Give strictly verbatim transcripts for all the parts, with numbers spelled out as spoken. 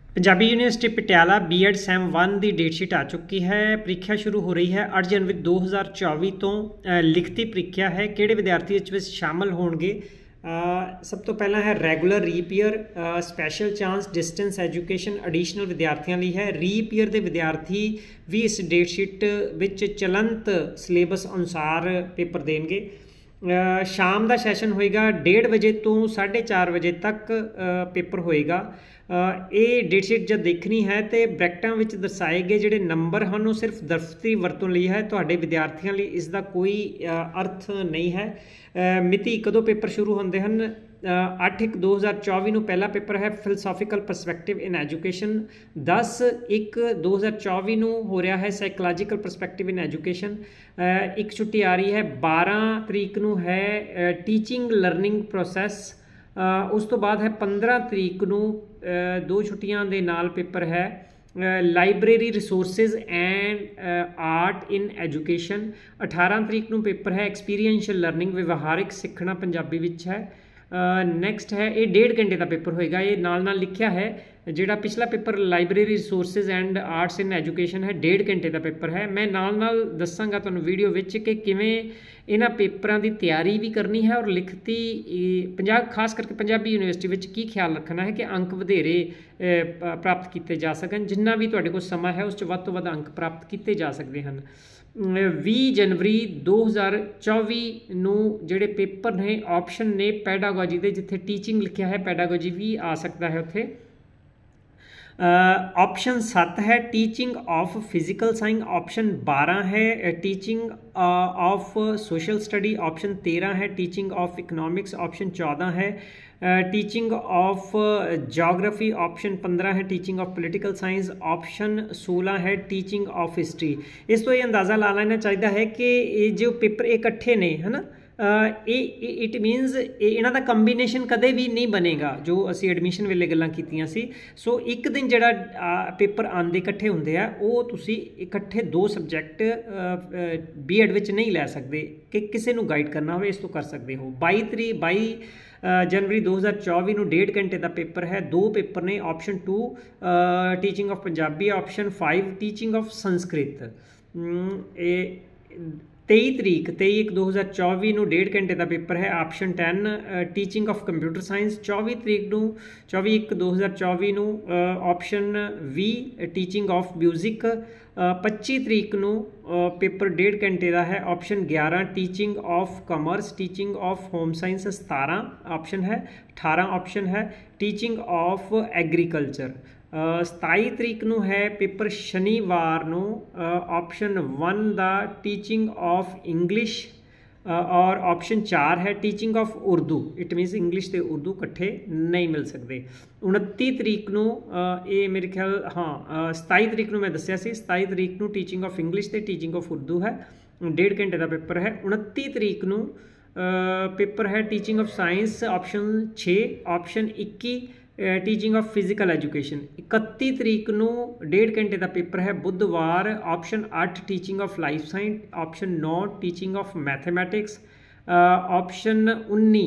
Punjabi university Patiala B Ed sem one की date sheet आ चुकी है। ਪ੍ਰੀਖਿਆ शुरू हो रही है अठ जनवरी दो हज़ार चौबी तो लिखती ਪ੍ਰੀਖਿਆ है। ਕਿਹੜੇ ਵਿਦਿਆਰਥੀ ਇਸ ਵਿੱਚ ਸ਼ਾਮਲ ਹੋਣਗੇ? ਸਭ ਤੋਂ ਪਹਿਲਾਂ ਹੈ regular reappear, special chance, distance education additional ਵਿਦਿਆਰਥੀਆਂ ਲਈ ਹੈ। ਰੀਪੀਅਰ ਦੇ ਵਿਦਿਆਰਥੀ ਵੀ ਇਸ ਡੇਟਸ਼ੀਟ ਵਿੱਚ ਚਲੰਤ ਸਿਲੇਬਸ ਅਨੁਸਾਰ ਪੇਪਰ ਦੇਣਗੇ। ਸ਼ਾਮ ਦਾ ਸੈਸ਼ਨ ਹੋਏਗਾ डेढ़ ਵਜੇ ਤੋਂ साढ़े चार ਵਜੇ ਤੱਕ ਪੇਪਰ ਹੋਏਗਾ। ਇਹ ਡੇਟਸ਼ੀਟ ਜਦ ਦੇਖਣੀ ਹੈ ਤੇ ਬ੍ਰੈਕਟਾਂ ਵਿੱਚ ਦਰਸਾਏ ਗਏ ਜਿਹੜੇ ਨੰਬਰ ਹਨ ਉਹ ਸਿਰਫ ਦਫ਼ਤਰੀ ਵਰਤੋਂ ਲਈ ਹੈ, ਤੁਹਾਡੇ ਵਿਦਿਆਰਥੀਆਂ ਲਈ ਇਸ ਦਾ ਕੋਈ ਅਰਥ ਨਹੀਂ ਹੈ। ਮਿਤੀ ਕਦੋਂ ਪੇਪਰ ਸ਼ੁਰੂ ਹੁੰਦੇ ਹਨ? ਅੱਠ ਇੱਕ ਦੋ ਹਜ਼ਾਰ ਚੌਵੀ ਨੂੰ ਪਹਿਲਾ ਪੇਪਰ ਹੈ ਫਿਲਸੋਫੀਕਲ ਪਰਸਪੈਕਟਿਵ ਇਨ ਐਜੂਕੇਸ਼ਨ। ਦਸ ਇੱਕ ਦੋ ਹਜ਼ਾਰ ਚੌਵੀ ਨੂੰ ਹੋ ਰਿਹਾ ਹੈ ਸਾਈਕੋਲੋਜੀਕਲ ਪਰਸਪੈਕਟਿਵ ਇਨ ਐਜੂਕੇਸ਼ਨ। ਇੱਕ ਛੁੱਟੀ ਆ ਰਹੀ ਹੈ ਬਾਰਾਂ ਤਰੀਕ ਨੂੰ ਹੈ ਟੀਚਿੰਗ ਲਰਨਿੰਗ ਪ੍ਰੋਸੈਸ। ਉਸ ਤੋਂ ਬਾਅਦ ਹੈ ਪੰਦਰਾਂ ਤਰੀਕ ਨੂੰ ਦੋ ਛੁੱਟੀਆਂ ਦੇ ਨਾਲ ਪੇਪਰ ਹੈ library resources and art in education. अठारह तरीक ਨੂੰ ਪੇਪਰ ਹੈ एक्सपीरियंशियल लर्निंग ਵਿਵਹਾਰਿਕ ਸਿੱਖਣਾ ਪੰਜਾਬੀ ਵਿੱਚ ਹੈ। ਨੈਕਸਟ ਹੈ ਇਹ ਡੇਢ ਘੰਟੇ ਦਾ ਪੇਪਰ ਹੋਏਗਾ। ਇਹ ਨਾਲ ਨਾਲ ਲਿਖਿਆ ਹੈ ਜਿਹੜਾ ਪਿਛਲਾ paper library resources and arts in education ਹੈ ਡੇਢ ਘੰਟੇ ਦਾ ਪੇਪਰ ਹੈ। ਮੈਂ ਨਾਲ ਨਾਲ ਦੱਸਾਂਗਾ ਤੁਹਾਨੂੰ ਵੀਡੀਓ ਵਿੱਚ ਕਿ ਕਿਵੇਂ ਇਹਨਾਂ ਪੇਪਰਾਂ ਦੀ ਤਿਆਰੀ ਵੀ ਕਰਨੀ ਹੈ ਔਰ ਲਿਖਤੀ ਪੰਜਾਬ ਖਾਸ ਕਰਕੇ ਪੰਜਾਬੀ ਯੂਨੀਵਰਸਿਟੀ ਵਿੱਚ ਕੀ ਖਿਆਲ ਰੱਖਣਾ ਹੈ ਕਿ ਅੰਕ ਵਧੇਰੇ ਪ੍ਰਾਪਤ ਕੀਤੇ ਜਾ ਸਕਣ। ਜਿੰਨਾ ਵੀ ਤੁਹਾਡੇ ਕੋਲ ਸਮਾਂ ਹੈ ਉਸ 'ਚ ਵੱਧ ਤੋਂ ਵੱਧ ਅੰਕ ਪ੍ਰਾਪਤ ਕੀਤੇ ਜਾ ਸਕਦੇ ਹਨ। ਵੀਹ ਜਨਵਰੀ ਦੋ ਹਜ਼ਾਰ ਚੌਵੀ ਨੂੰ ਜਿਹੜੇ ਪੇਪਰ ਨੇ ਆਪਸ਼ਨ ਨੇ ਪੈਡਾਗੋਜੀ ਦੇ, ਜਿੱਥੇ ਟੀਚਿੰਗ ਲਿਖਿਆ ਹੈ ਪੈਡਾਗੋਜੀ ਵੀ ਆ ਸਕਦਾ ਹੈ ਉੱਥੇ। ऑप्शन सत्त है teaching of physical science, option बारह है teaching of social study, option तेरह है टीचिंग ऑफ इकनॉमिक्स, ऑप्शन चौदह है टीचिंग ऑफ जोग्राफी, ऑप्शन पंद्रह है teaching of political science, option सोलह है टीचिंग ऑफ हिस्टरी। इस तो ये अंदाज़ा ला लेना चाहिए है कि ये जो पेपर इकट्ठे ने है ना, ਇਹ ਇਟ ਮੀਨਸ ਇਹਨਾਂ ਦਾ ਕੰਬੀਨੇਸ਼ਨ ਕਦੇ ਵੀ ਨਹੀਂ ਬਣੇਗਾ ਜੋ ਅਸੀਂ ਐਡਮਿਸ਼ਨ ਵੇਲੇ ਗੱਲਾਂ ਕੀਤੀਆਂ ਸੀ। ਸੋ ਇੱਕ ਦਿਨ ਜਿਹੜਾ ਪੇਪਰ ਆਉਂਦੇ ਇਕੱਠੇ ਹੁੰਦੇ ਆ ਉਹ ਤੁਸੀਂ ਇਕੱਠੇ ਦੋ ਸਬਜੈਕਟ ਬੀ ਐਡ ਵਿੱਚ ਨਹੀਂ ਲੈ ਸਕਦੇ ਕਿ ਕਿਸੇ ਨੂੰ ਗਾਈਡ ਕਰਨਾ ਹੋਵੇ ਇਸ ਤੋਂ ਕਰ ਸਕਦੇ ਹੋ। ਬਾਈ ਤਰੀਕ ਬਾਈ ਜਨਵਰੀ ਦੋ ਹਜ਼ਾਰ ਚੌਵੀ ਨੂੰ ਡੇਢ ਘੰਟੇ ਦਾ ਪੇਪਰ ਹੈ। ਦੋ ਪੇਪਰ ਨੇ, option two teaching of Punjabi, option five teaching of Sanskrit. ਇਹ तेई तरीक तेई एक दो हज़ार चौबी ਨੂੰ डेढ़ घंटे का पेपर है, option ten teaching of computer science. चौबी तरीक ਨੂੰ चौबी एक दो हज़ार चौबी ਨੂੰ ऑप्शन भी टीचिंग ऑफ म्यूजिक। पच्ची तरीक ਨੂੰ पेपर डेढ़ घंटे का है, ऑप्शन ग्यारह teaching of commerce, teaching of home science सतारह ऑप्शन है, अठारह ऑप्शन है टीचिंग ऑफ एग्रीकल्चर। सताई तरीक ਨੂੰ है पेपर शनिवार ਨੂੰ ऑप्शन वन का टीचिंग ऑफ इंग्लिश और ऑप्शन चार है teaching of Urdu. It means English तो उर्दू इकट्ठे नहीं मिल सकते। उनती तरीक ਨੂੰ ये मेरे ख्याल हाँ सताई तरीक ਨੂੰ मैं दसिया सी, सताई तरीक ਨੂੰ टीचिंग ऑफ इंग्लिश तो टीचिंग ऑफ उर्दू है, डेढ़ घंटे का पेपर है। उनती तरीक ਨੂੰ पेपर है टीचिंग ऑफ साइंस, ऑप्शन छे, ऑप्शन इक्की टीचिंग ऑफ फिजिकल एजुकेशन। इकत्ती तरीक ਨੂੰ डेढ़ घंटे का पेपर है बुधवार, ऑप्शन अठ teaching of life science, option नौ टीचिंग ऑफ मैथमैटिक्स, ऑप्शन उन्नी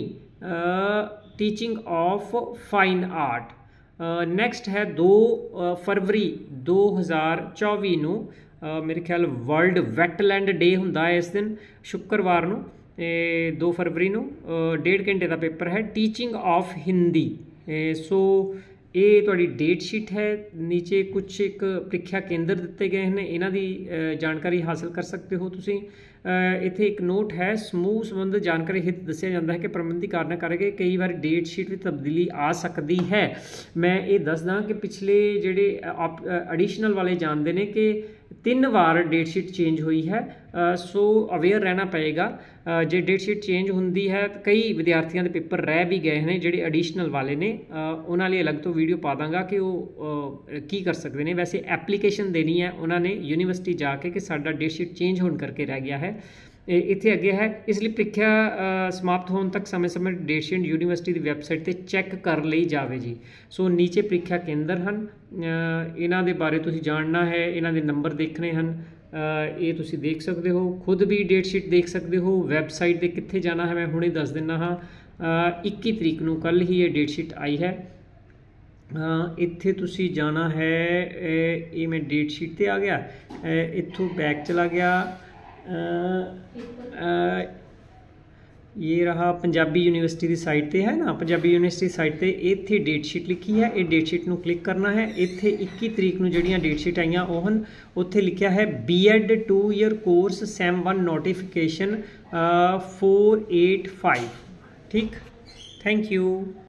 teaching of fine art. Next है दो फरवरी दो हज़ार चौबी ਨੂੰ मेरे ख्याल वर्ल्ड वैटलैंड डे ਹੁੰਦਾ है इस दिन शुक्रवार ਨੂੰ दो फरवरी ਨੂੰ डेढ़ घंटे का पेपर है टीचिंग ऑफ हिंदी। सो ये थोड़ी डेट शीट है, नीचे कुछ एक ਪ੍ਰੀਖਿਆ केंद्र दिते गए हैं, इन्हां दी जानकारी हासिल कर सकते हो तुसीं। इत्थे एक नोट है समूह संबंध जानकारी हित दस्सिया जाता है कि प्रबंधी कारणों करके कई बार डेट शीट में तब्दीली आ सकती है। मैं ये दसदा कि पिछले जिहड़े एडिशनल वाले जानते हैं कि तीन बार डेट शीट चेंज हुई है। सो अवेयर रहना पएगा जे डेट शीट चेंज होंदी है तो कई विद्यार्थियों के पेपर रह भी गए हैं जिहड़े एडिशनल वाले ने, उन्हां लई अलग तो वीडियो पा दांगा कि वो की कर सकते हैं। वैसे एप्लीकेशन देनी है उन्होंने यूनीवर्सिटी जाके कि साडा डेट शीट चेंज होने करके रह गया है। इत्थे अगे है इसलिए ਪ੍ਰੀਖਿਆ समाप्त होने तक समय समय डेट शीट यूनीवर्सिटी की वैबसाइट पर चैक कर ली जाए जी। सो नीचे ਪ੍ਰੀਖਿਆ केंद्र हैं, इन्हां दे बारे तुसीं जानना है, इन्हां दे नंबर देखने हैं, ये तुसीं देख सकते हो, खुद भी डेट शीट देख सकते हो। वैबसाइट पर कित्थे जाना है मैं हुणे दस दिना हाँ। इक्की तरीक नूं कल ही ये डेट शीट आई है। ਇੱਥੇ ਤੁਸੀਂ ਜਾਣਾ है, ये मैं डेट शीट ਤੇ आ गया, इत्थों बैक चला गया, ये रहा पंजाबी यूनिवर्सिटी की साइट पे है ना, पंजाबी यूनिवर्सिटी साइट पे इत्थे डेट शीट लिखी है, ये डेट शीट नू क्लिक करना है। इत्थे इक्की तरीक नू जिहड़ियां डेट शीट आईयां ओह हन, उत्थे लिखिया है B Ed two year course sem one notification four eight five. ठीक, थैंक यू।